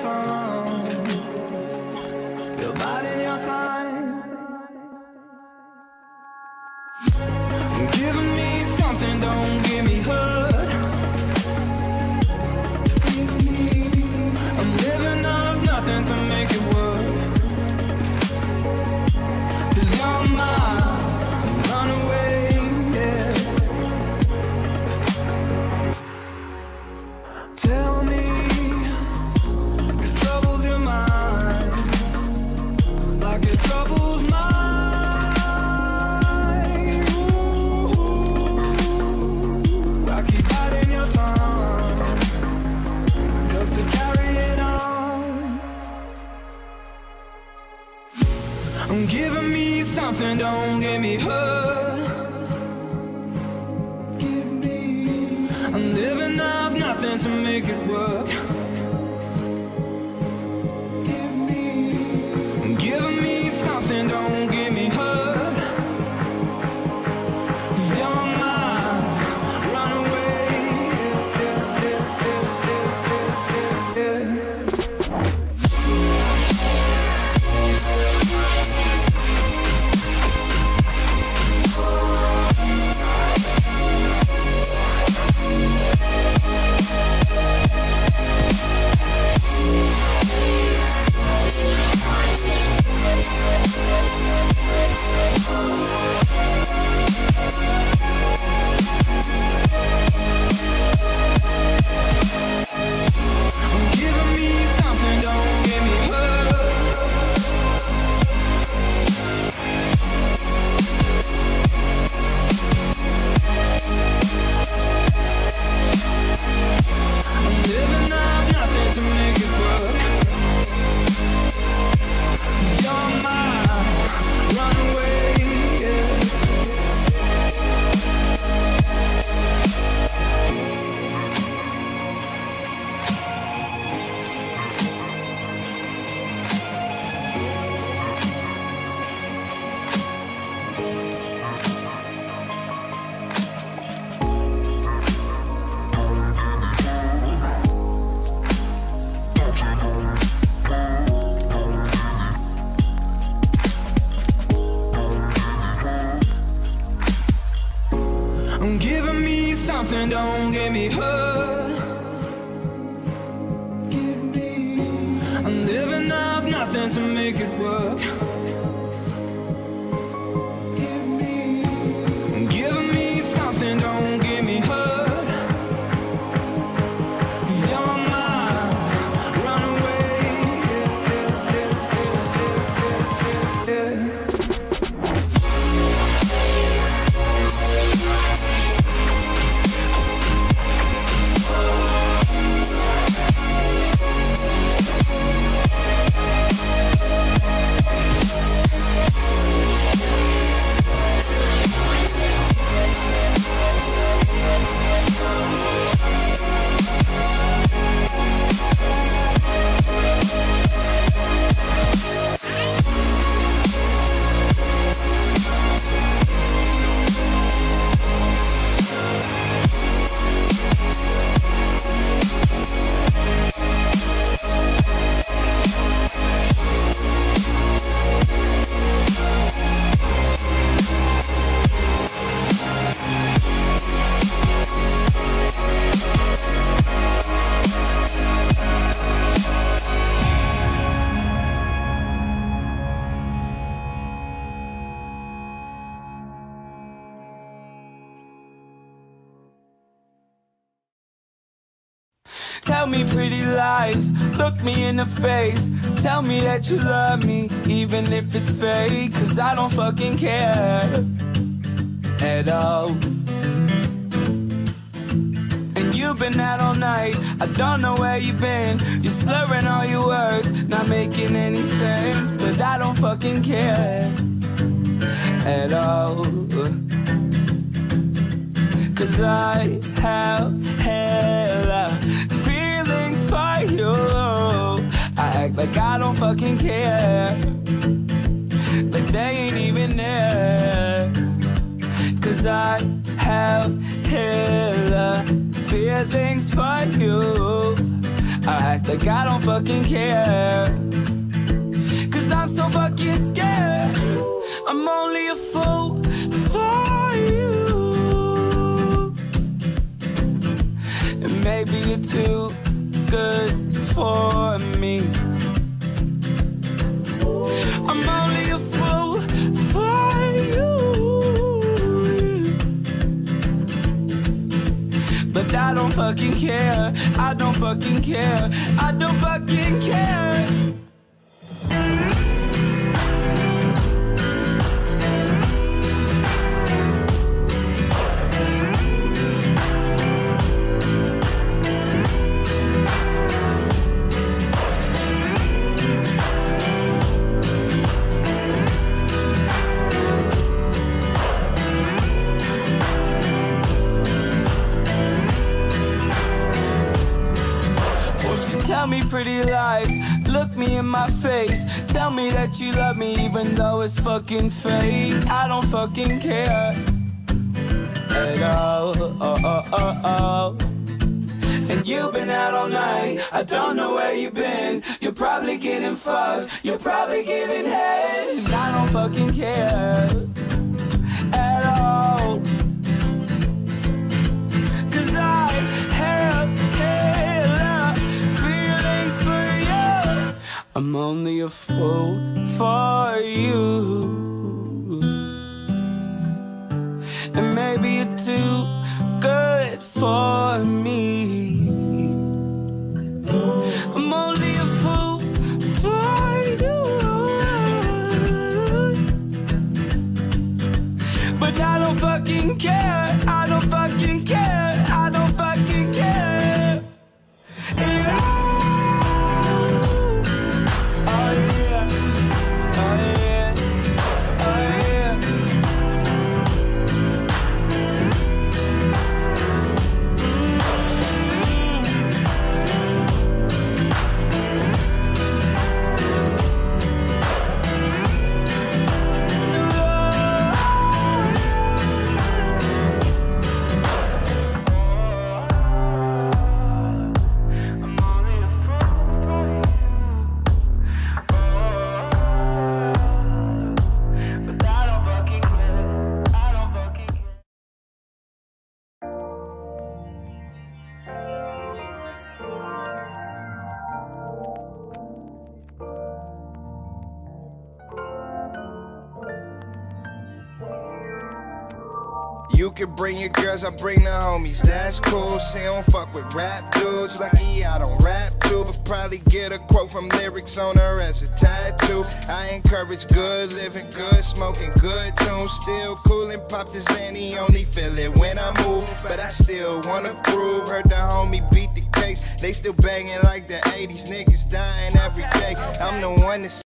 tongue, feel biding your time. Giving me something, don't give me hurt. I'm living off nothing to make it work. 'Cause you're my runaway, yeah. Tell me it troubles your mind like it troubles mine. Ooh, I keep biting your tongue just to carry it on. I'm giving me something, don't get me hurt. Give me, I'm living off nothing to make it work. Give me something, don't get me hurt. 'Cause you're my runaway, yeah, yeah, yeah, yeah, yeah. Giving me something, don't get me hurt. I'm living off nothing to make it work. You're my runaway, yeah. I'm giving me something, don't get me hurt. Give me, I'm living off nothing to make it work. Giving me something, don't get me hurt. 'Cause you're my runaway, yeah, yeah, yeah, yeah, yeah. Tell me pretty lies, look me in the face. Tell me that you love me, even if it's fake. 'Cause I don't fucking care at all. And you've been out all night, I don't know where you've been. You're slurring all your words, not making any sense. But I don't fucking care at all. 'Cause I have hella feelings for you. I act like I don't fucking care, like they ain't even there. 'Cause I have hella feelings for you. I act like I don't fucking care, 'cause I'm so fucking scared. I'm only a fool for you, and maybe you're too good for me. I'm only a fool for you, but I don't fucking care. I don't fucking care. I don't fucking care. Tell me pretty lies, look me in my face. Tell me that you love me even though it's fucking fake. I don't fucking care at all. And you've been out all night, I don't know where you've been. You're probably getting fucked, you're probably giving head. And I don't fucking care at all, 'cause I have I'm only a fool for you, and maybe you're too good for me. I'm only a fool for you, but I don't fucking care. I don't fucking care. I don't fucking care. And you can bring your girls, I bring the homies, that's cool. She don't fuck with rap dudes, lucky I don't rap too, but probably get a quote from lyrics on her as a tattoo. I encourage good living, good smoking, good tunes. Still cool and pop the Zanny, only feel it when I move, but I still wanna prove. Heard the homie beat the case, they still banging like the 80s, niggas dying every day. I'm the one that's